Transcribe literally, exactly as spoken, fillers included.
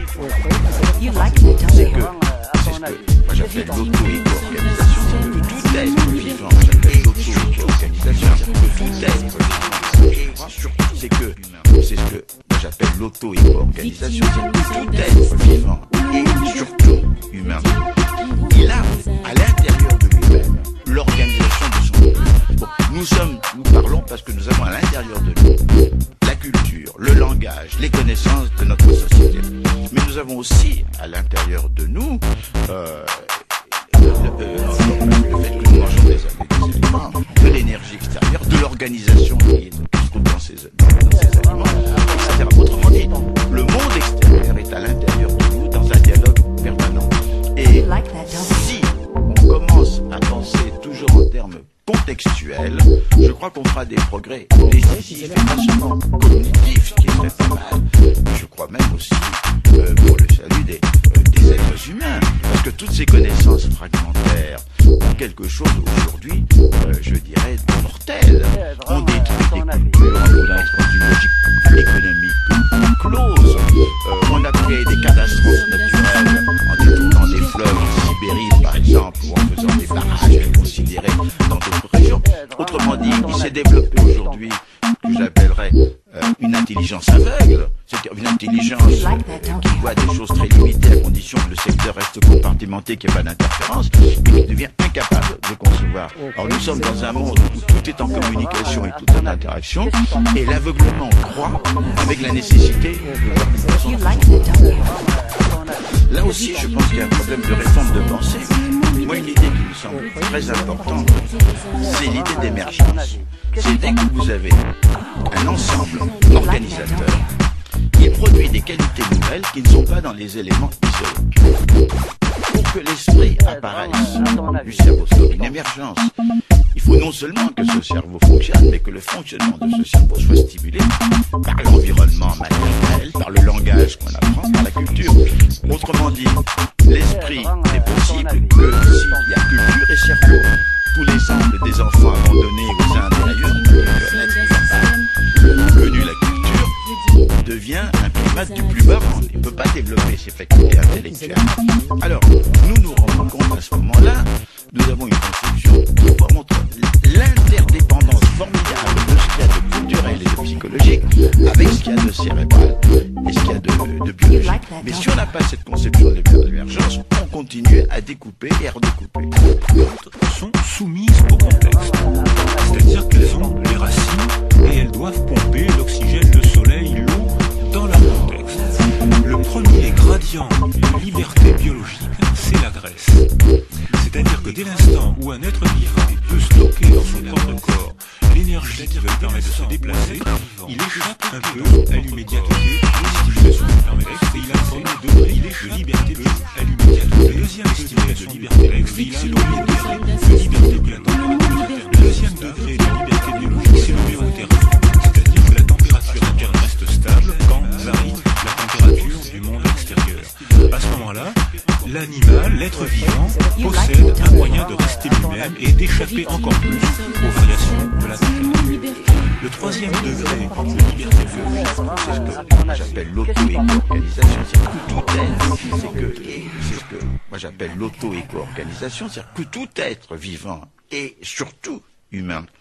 You like it, C'est que, c'est ce que moi j'appelle l'auto-éco-organisation, c'est que tout être vivant, j'appelle l'auto-éco-organisation, c'est que tout être vivant, et surtout c'est que, c'est ce que moi j'appelle l'auto-éco-organisation, c'est que tout être vivant, et surtout humain, il a à l'intérieur de lui-même l'organisation de son vie. Bon, nous sommes, nous parlons parce que nous avons à l'intérieur de nous la culture, le langage, les connaissances de notre société. Mais nous avons aussi à l'intérieur de nous euh, le, euh, le fait que nous mangeons des, des aliments, de l'énergie extérieure, de l'organisation qui se trouve dans ces, dans ces aliments, et cetera. Autrement dit, le monde extérieur est à l'intérieur de nous dans un dialogue permanent. Et si on commence à penser toujours en termes contextuels, je crois qu'on fera des progrès décisifs, et pas seulement cognitifs, qui serait pas mal, je crois même aussi euh, pour le salut des, euh, des êtres humains, parce que toutes ces connaissances fragmentaires ont quelque chose aujourd'hui, euh, je dirais, de mortel. On détruit des cultures, on entre dans une logique économique close, euh, on a créé des catastrophes naturelles en détruisant des fleuves en Sibérie, par exemple, ou en faisant des barrages inconsidérés dans d'autres régions. Autrement dit, il s'est développé aujourd'hui que j'appellerais euh, une intelligence aveugle, c'est-à-dire une intelligence euh, qui voit des choses très limitées à condition que le secteur reste compartimenté, qu'il n'y ait pas d'interférence, et qui devient incapable de concevoir. Alors nous sommes dans un monde où tout est en communication et tout en interaction, et l'aveuglement croît avec la nécessité de voir des personnes. Là aussi, je pense qu'il y a un problème de réforme de pensée. Moi, une idée qui me semble très importante, c'est l'idée d'émergence. C'est dès que vous avez un ensemble organisateur, il produit des qualités nouvelles qui ne sont pas dans les éléments isolés. Pour que l'esprit apparaisse du cerveau sur une émergence, il faut non seulement que ce cerveau fonctionne, mais que le fonctionnement de ce cerveau soit stimulé par l'environnement matériel, par le langage qu'on apprend, par la culture. Autrement dit, l'esprit n'est possible que s'il y a culture et cerveau. Tous les simples des enfants abandonnés aux Indes et ailleurs ne peuvent connaître connu la culture devient un primate du plus bas rang. Il ne peut pas développer ses facultés intellectuelles. Alors, nous nous rendons compte à ce moment-là, nous avons une conception qui montre l'interdépendance formidable de ce qu'il y a de culturel et de psychologique avec ce qu'il y a de cérébral et ce qu'il y a de, de biologique. Mais si on n'a pas cette conception de l'émergence, on continue à découper et à redécouper. Sont soumises au contexte, c'est-à-dire qu'elles ont les racines et elles doivent pomper l'oxygène, le soleil, l'eau dans leur contexte. Le premier gradient de liberté biologique, c'est la graisse. C'est-à-dire que dès l'instant où un être vivant peut stocker dans son propre corps l'énergie qui va lui permettre de se déplacer, il échappe un peu à l'immédiateté de stimulation du contexte et il a un premier degré de liberté à l'immédiateté. Le deuxième degré de liberté biologique, c'est l'homéothérapie. De liberté biologique. Le deuxième degré de liberté biologique, c'est l'homéothérapie. C'est-à-dire que la température interne reste stable quand varie la température du monde extérieur. À ce moment-là, l'animal, l'être vivant, possède un moyen de rester lui-même et d'échapper encore plus aux variations de la température. Le troisième degré de liberté biologique, c'est ce que moi j'appelle l'auto-éco-organisation, c'est que tout être, c'est que, c'est ce que moi j'appelle l'auto-éco-organisation, c'est-à-dire que tout être vivant et surtout humain